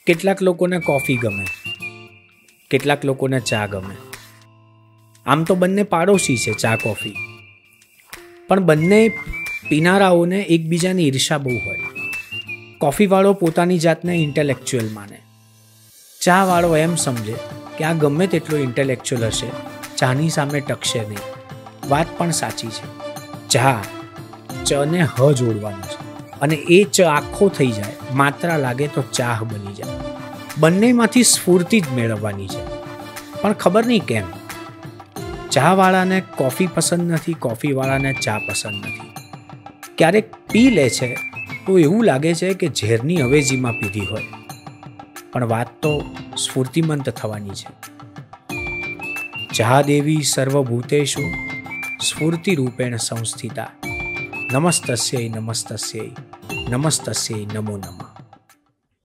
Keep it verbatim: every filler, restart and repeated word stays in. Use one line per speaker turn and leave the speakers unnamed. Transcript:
કેટલાક લોકોને કોફી ગમે, કેટલાક લોકોને ચા ગમે. આમ તો બંને પાડોશી છે ચા કોફી, પણ બંને પીનારાઓને એકબીજાની ઈર્ષા બહુ હોય. કોફીવાળો પોતાની જાતને ઇન્ટેલેક્ચ્યુઅલ માને, ચાવાળો એમ સમજે કે આ ગમે તેટલો ઇન્ટેલેક્ચ્યુઅલ હશે, ચાની સામે ટકશે નહીં. વાત પણ સાચી છે. ચા ચને હ જોડવાનું છે અને એ ચ આખો થઈ જાય, માત્રા લાગે તો ચાહ બની જાય. બંનેમાંથી સ્ફૂર્તિ જ મેળવવાની છે, પણ ખબર નહીં કેમ ચાવાળાને કોફી પસંદ નથી, કોફીવાળાને ચા પસંદ નથી. ક્યારેક પી લે છે તો એવું લાગે છે કે ઝેરની અવેજીમાં પીધી હોય, પણ વાત તો સ્ફૂર્તિમંત થવાની છે. ચા દેવી સર્વભૂતેષુ સ્ફૂર્તિરૂપેણ સંસ્થિતા. નમસ્તસ્યૈ નમસ્તસ્યૈ નમસ્તસ્યૈ નમો નમઃ.